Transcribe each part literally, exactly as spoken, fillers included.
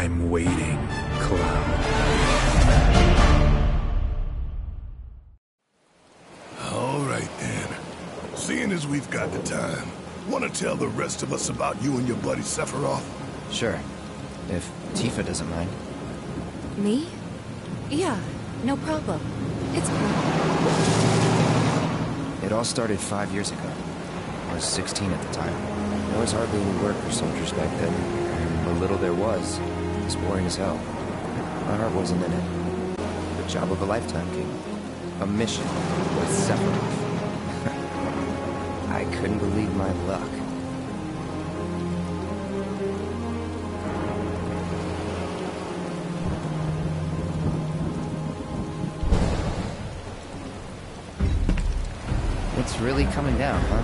I'm waiting, clown. All right, then. Seeing as we've got the time, want to tell the rest of us about you and your buddy Sephiroth? Sure. If Tifa doesn't mind. Me? Yeah, no problem. It's cool. It all started five years ago. I was sixteen at the time. There was hardly any work for soldiers back then. And the little there was, was boring as hell. My heart wasn't in it. The job of a lifetime came up. A mission with Sephiroth. I couldn't believe my luck. It's really coming down, huh?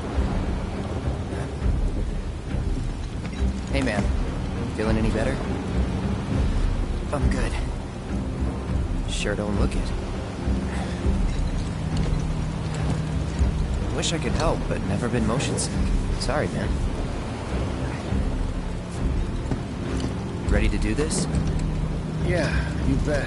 Hey, man. Feeling any better? I'm good. Sure don't look it. Wish I could help, but never been motion sick. Sorry, man. Ready to do this? Yeah, you bet.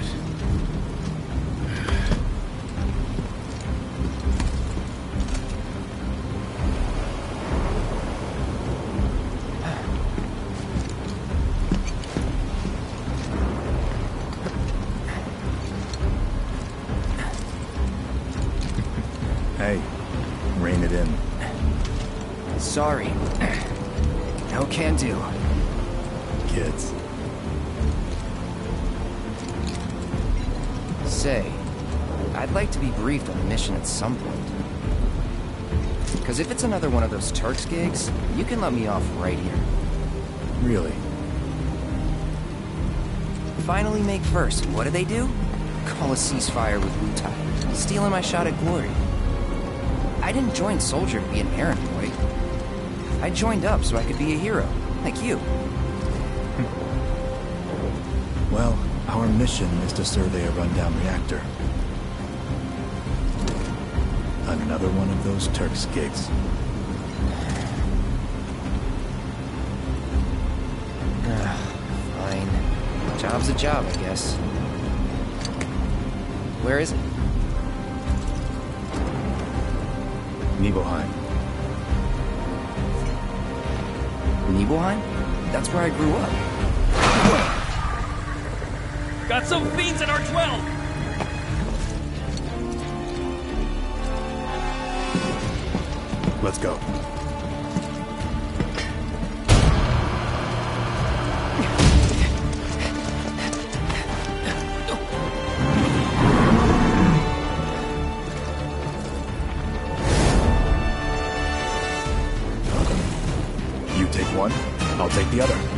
Hey, rein it in. Sorry. No can do. Kids. Say, I'd like to be briefed on the mission at some point. Because if it's another one of those Turks gigs, you can let me off right here. Really? Finally make first. What do they do? Call a ceasefire with Wutai. Stealing my shot at glory. I didn't join Soldier to be an errand boy. I joined up so I could be a hero, like you. Well, our mission is to survey a rundown reactor. Another one of those Turks gigs. Fine. Job's a job, I guess. Where is it? Nibelheim. Nibelheim? That's where I grew up. Got some fiends in our twelve! Let's go. You take one, I'll take the other.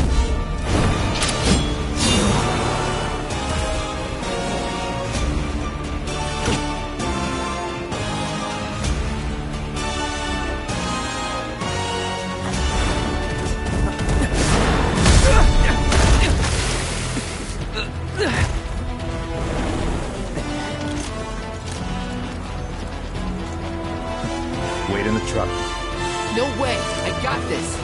Wait in the truck. No way! I got this!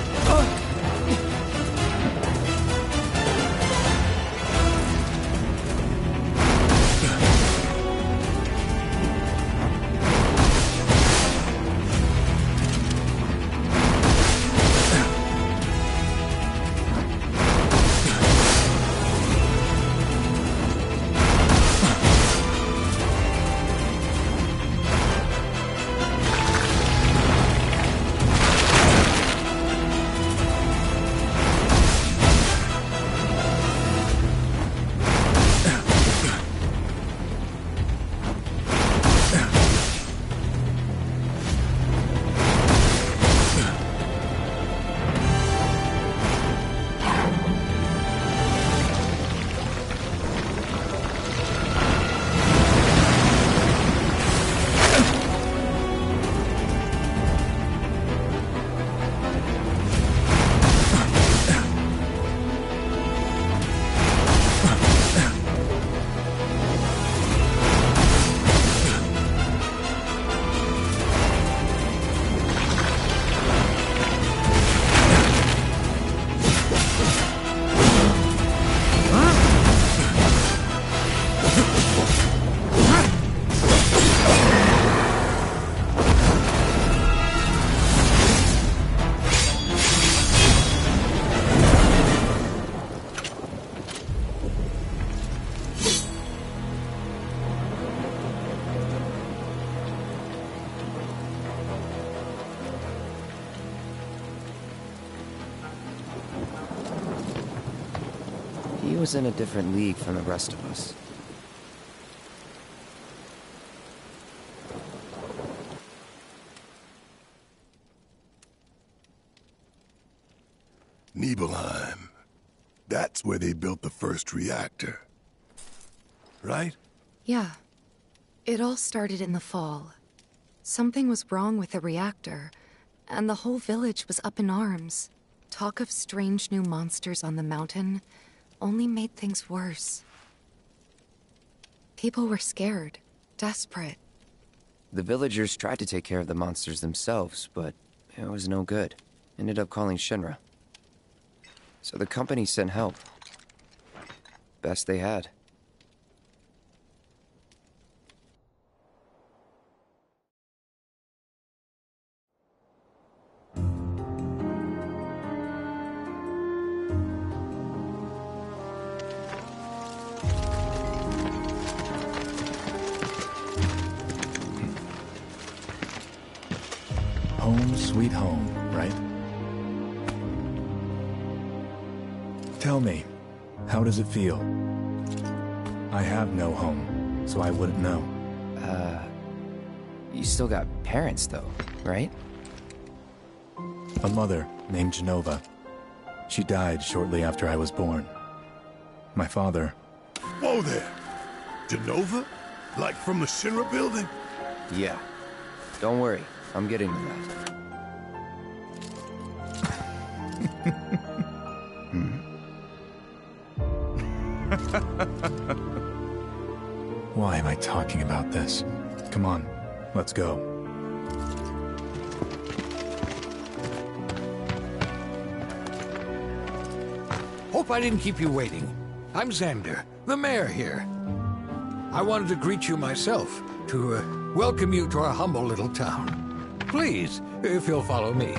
was in a different league from the rest of us. Nibelheim. That's where they built the first reactor. Right? Yeah. It all started in the fall. Something was wrong with the reactor, and the whole village was up in arms. Talk of strange new monsters on the mountain only made things worse. People were scared, desperate. The villagers tried to take care of the monsters themselves, but it was no good. Ended up calling Shinra. So the company sent help. Best they had. Home sweet home, right? Tell me, how does it feel? I have no home, so I wouldn't know. Uh... You still got parents, though, right? A mother named Genova. She died shortly after I was born. My father... Whoa there! Genova? Like from the Shinra building? Yeah. Don't worry, I'm getting to that. Why am I talking about this? Come on, let's go. Hope I didn't keep you waiting. I'm Xander, the mayor here. I wanted to greet you myself, to uh, welcome you to our humble little town. Please, if you'll follow me.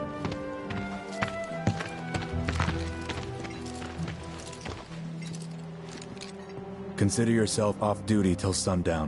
Consider yourself off duty till sundown.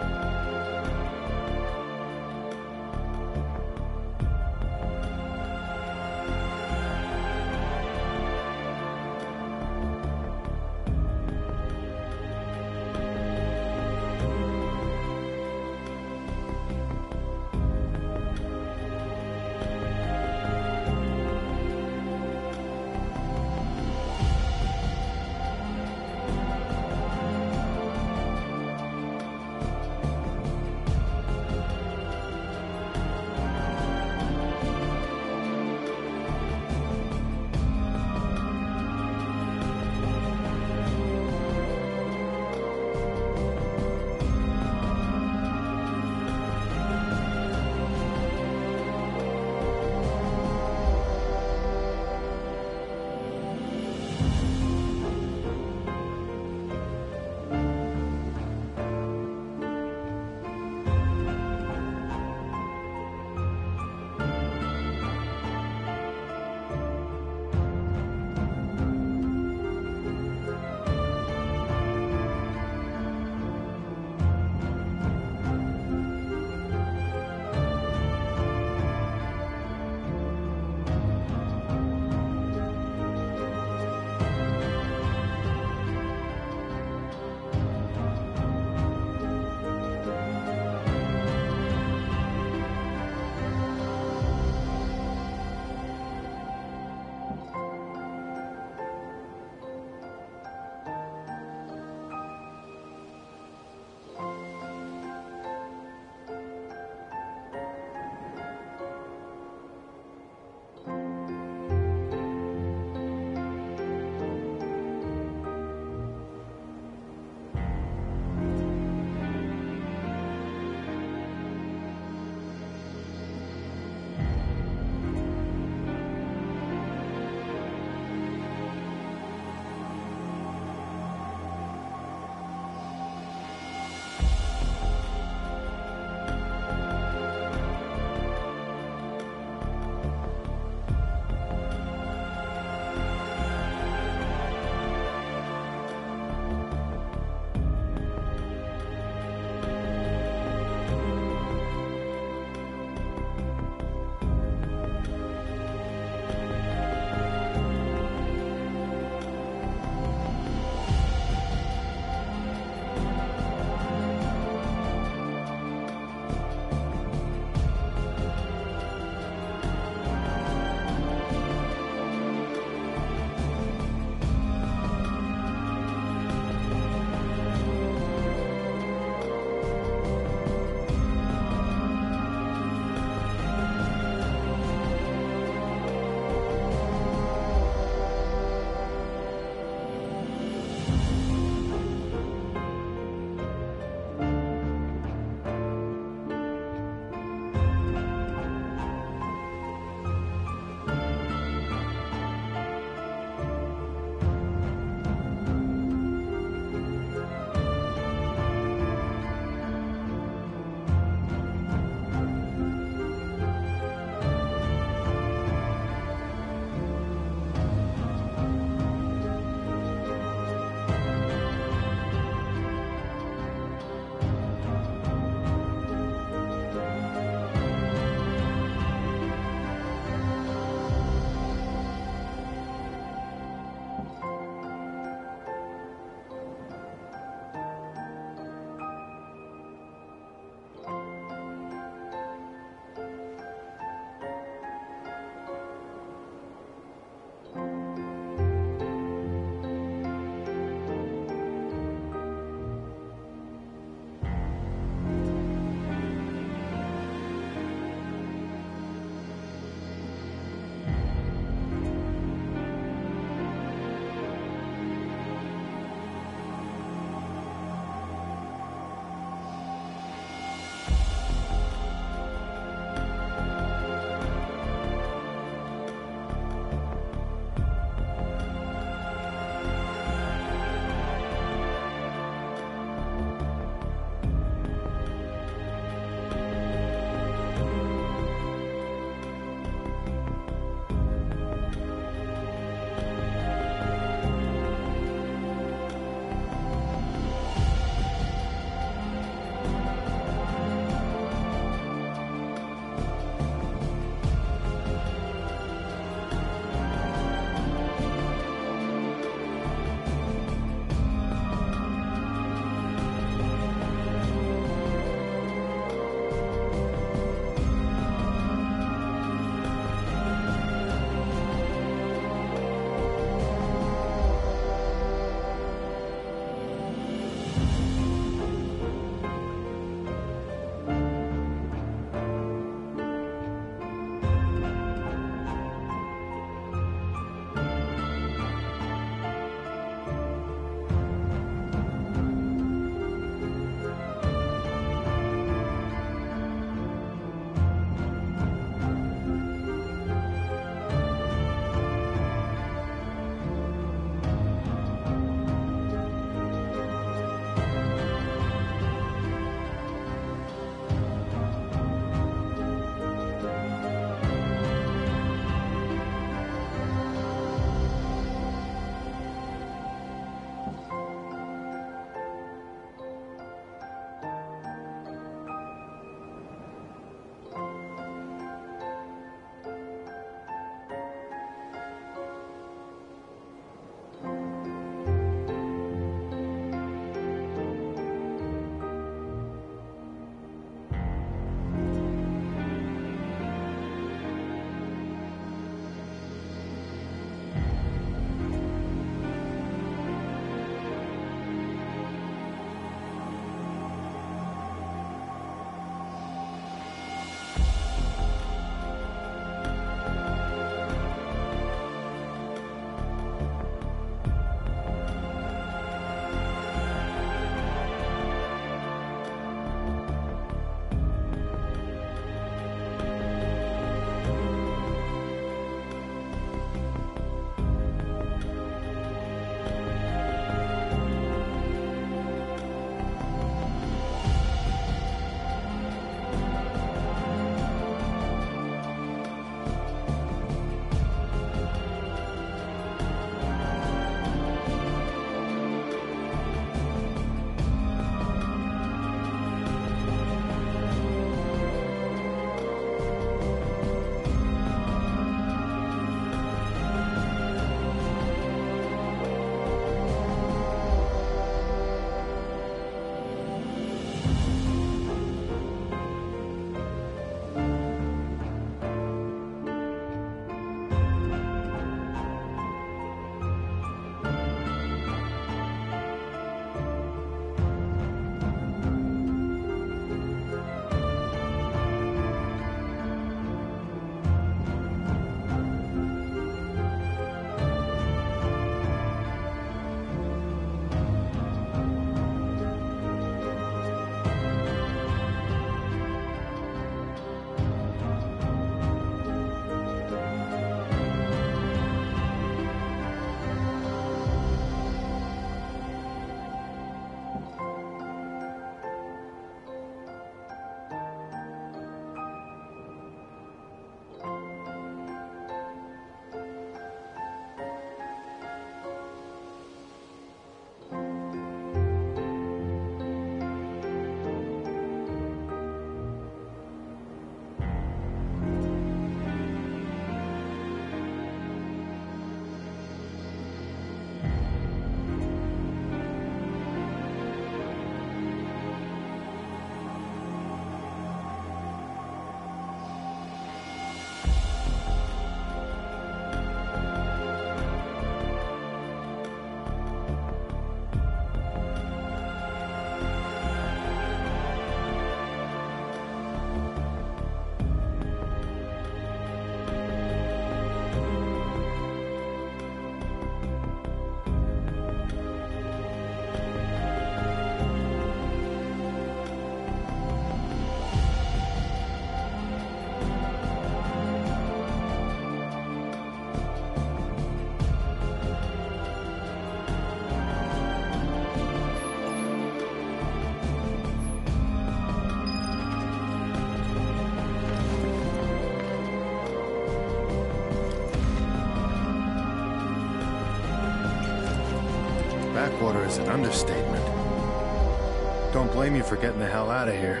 Backwater is an understatement. Don't blame you for getting the hell out of here.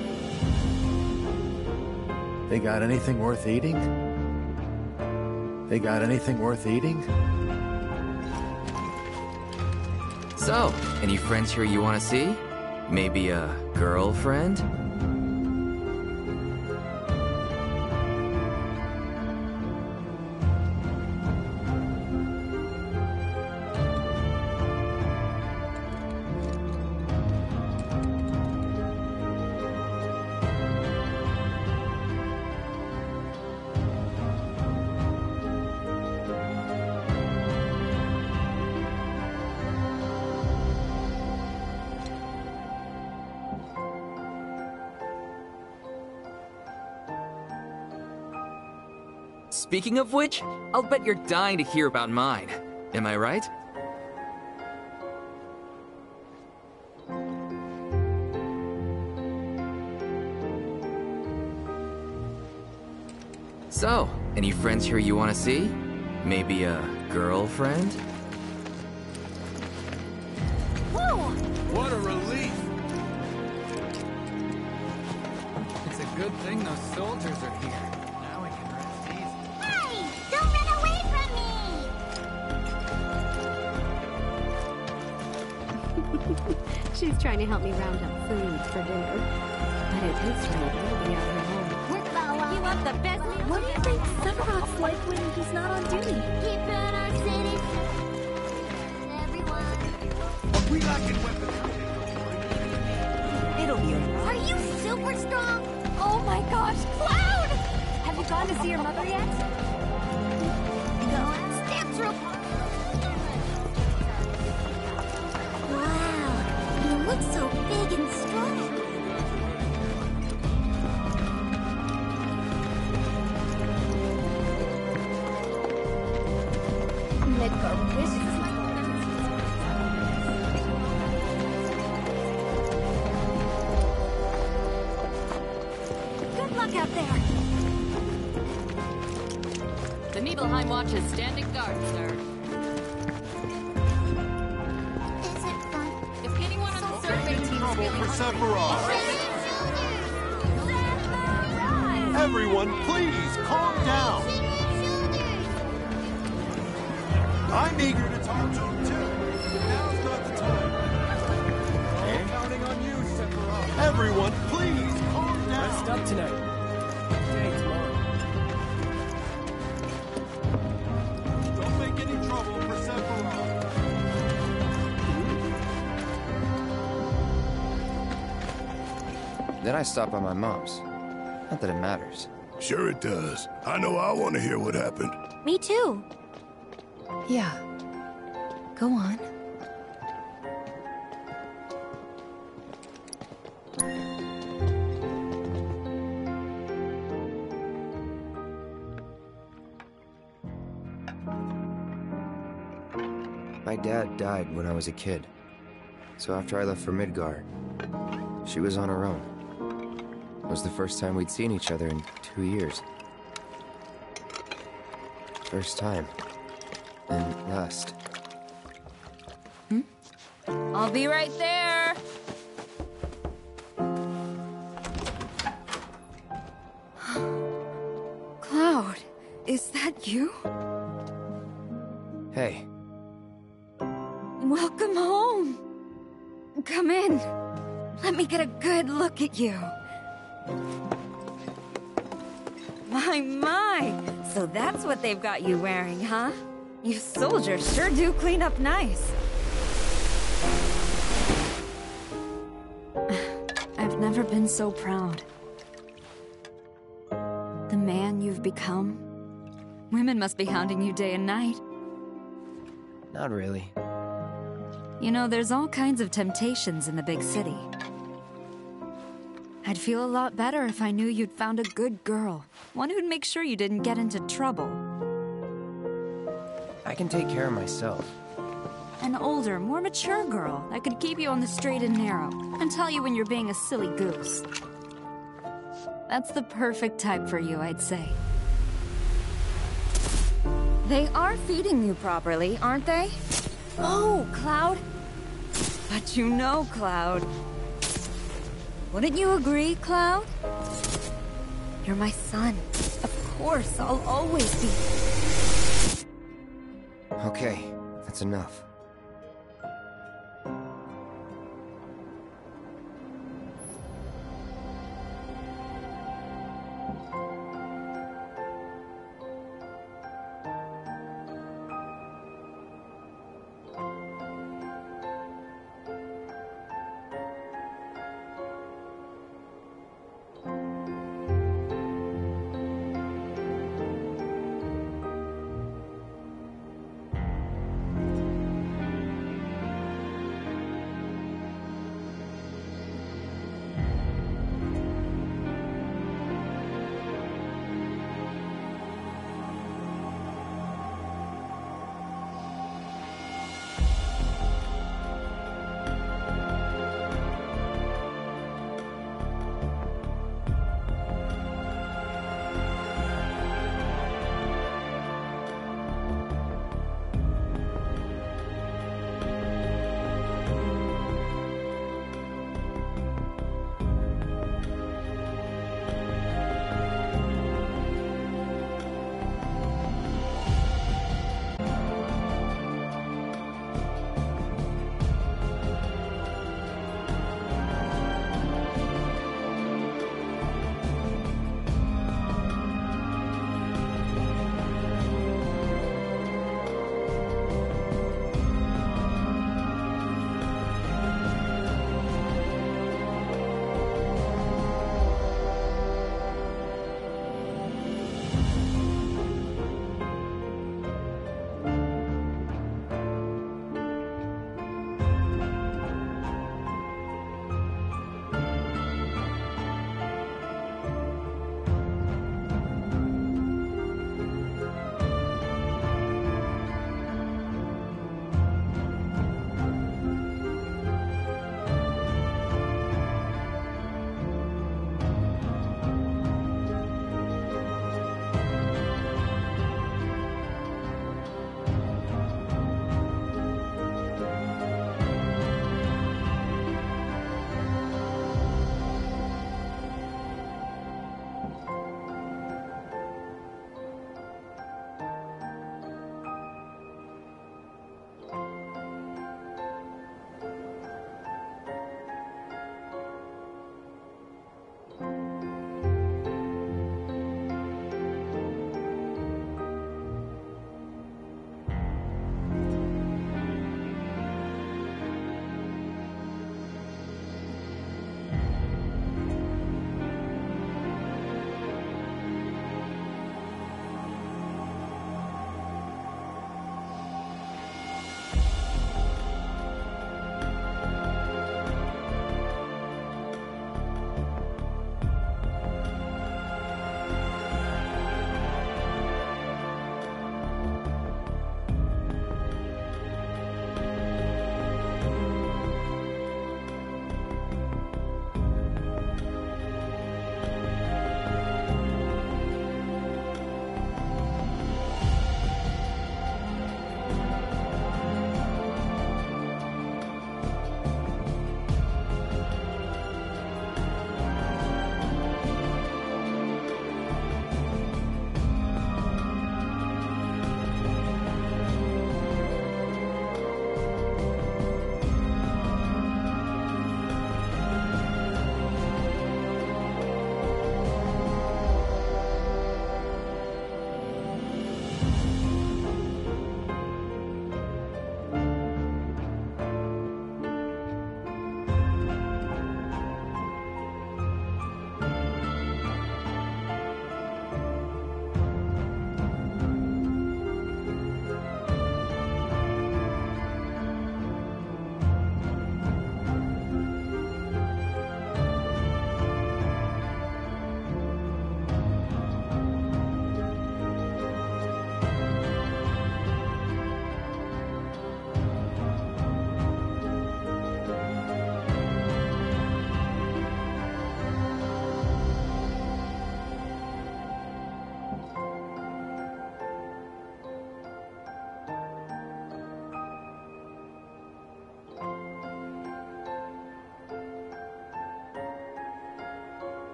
They got anything worth eating? They got anything worth eating? So, any friends here you want to see? Maybe a girlfriend? Speaking of which, I'll bet you're dying to hear about mine. Am I right? So, any friends here you want to see? Maybe a girlfriend? Whoa! What a relief! It's a good thing those soldiers are here. Now we can rest easy. Hey! Don't run away from me! She's trying to help me round up food for dinner. But it is right, we'll be out here home. You want the best meal? What do you think Sephiroth's like when he's not on duty? Keep in our city. Everyone. Are we lacking weapons? It'll be alright. Are you super strong? Oh my gosh, Cloud! Have you gone to see your mother yet? Go on, stand through. Wow, you look so big and strong. Midgar wishes my Good luck out there. The Nibelheim Watch is standing guard, sir. Is it fun? If anyone on the survey team is feeling For Sephiroth! Everyone, please, calm down! I'm eager to talk to him, too. Now's not the time. I'm counting on you, Sephiroth. Everyone, please, calm down. Rest up tonight. Day tomorrow. Don't make any trouble for Sephiroth. Then I stop by my mom's. Not that it matters. Sure it does. I know I want to hear what happened. Me too. Yeah. Go on. My dad died when I was a kid. So after I left for Midgar, she was on her own. It was the first time we'd seen each other in two years. First time. And last. Hmm? I'll be right there. Cloud, is that you? Hey. Welcome home. Come in. Let me get a good look at you. My, my! So that's what they've got you wearing, huh? You soldiers sure do clean up nice. I've never been so proud. The man you've become. Women must be hounding you day and night. Not really. You know, there's all kinds of temptations in the big city. I'd feel a lot better if I knew you'd found a good girl. One who'd make sure you didn't get into trouble. I can take care of myself. An older, more mature girl that could keep you on the straight and narrow and tell you when you're being a silly goose. That's the perfect type for you, I'd say. They are feeding you properly, aren't they? Oh, Cloud. But you know, Cloud. Wouldn't you agree, Cloud? You're my son. Of course, I'll always be. Okay, that's enough.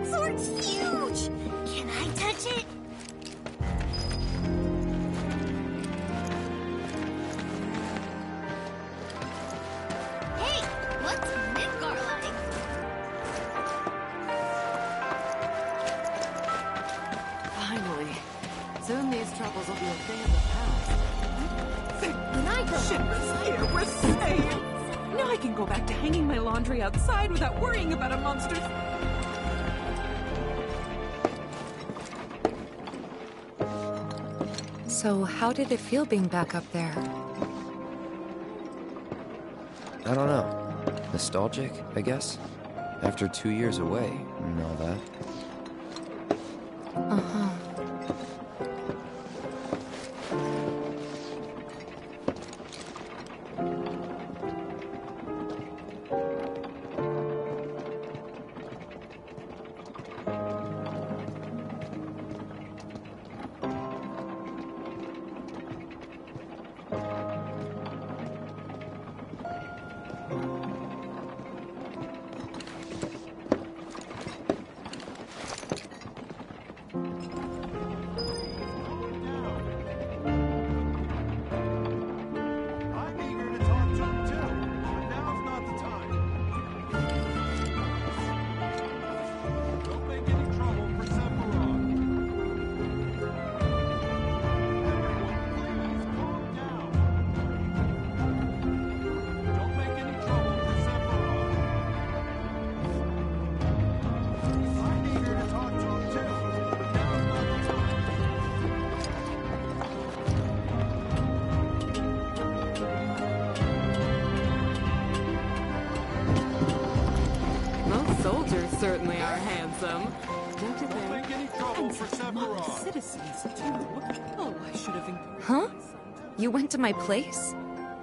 That sword's huge! Can I touch it? Hey, what's Midgar like? Finally. Soon these troubles will be a thing of the past. Shinra's here, we're safe! Now I can go back to hanging my laundry outside without worrying about a monster's... So how did it feel being back up there? I don't know. Nostalgic, I guess? After two years away and all that. Uh-huh. Certainly are handsome. Don't you think? Don't make any trouble for Sephiroth. Citizens, too. Oh, I should have encouraged Huh? You went to my place?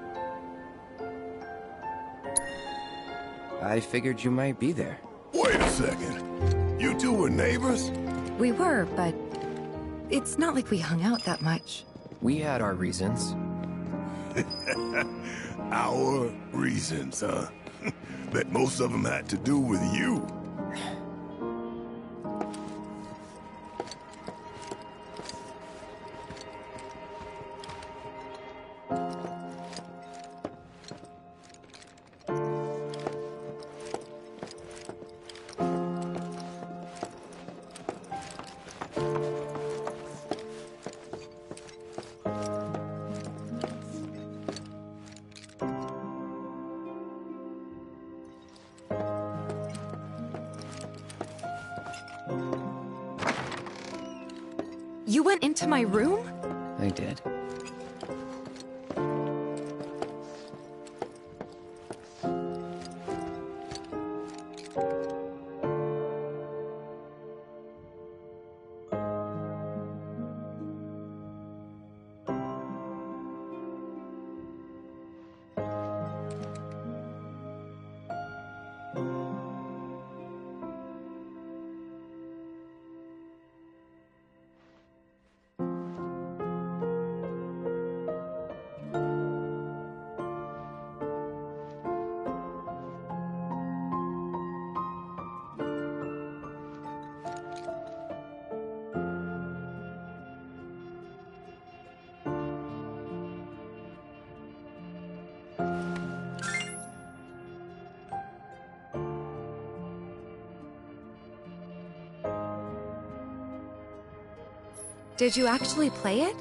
I figured you might be there. Wait a second. You two were neighbors? We were, but it's not like we hung out that much. We had our reasons. Our reasons, huh? Bet most of them had to do with you. You went into my room? I did. Did you actually play it?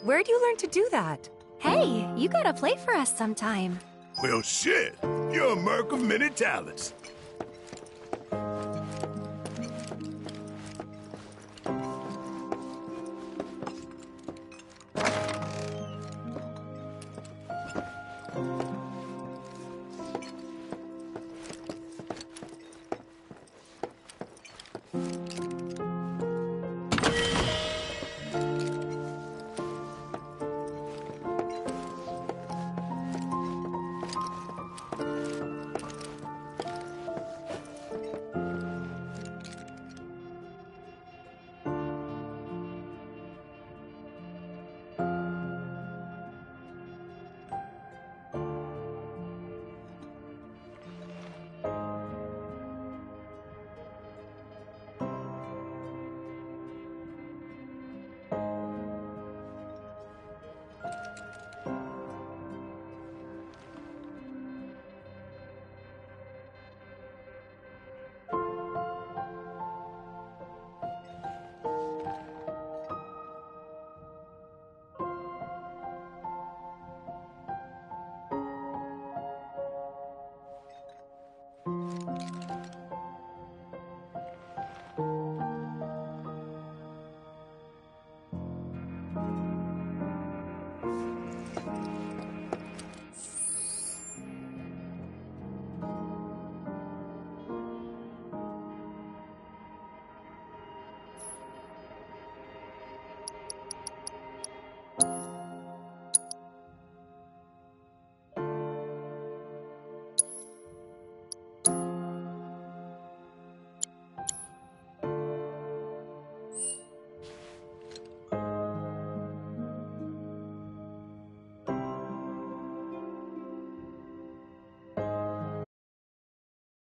Where'd you learn to do that? Hey, you gotta play for us sometime. Well, shit. You're a merc of many talents.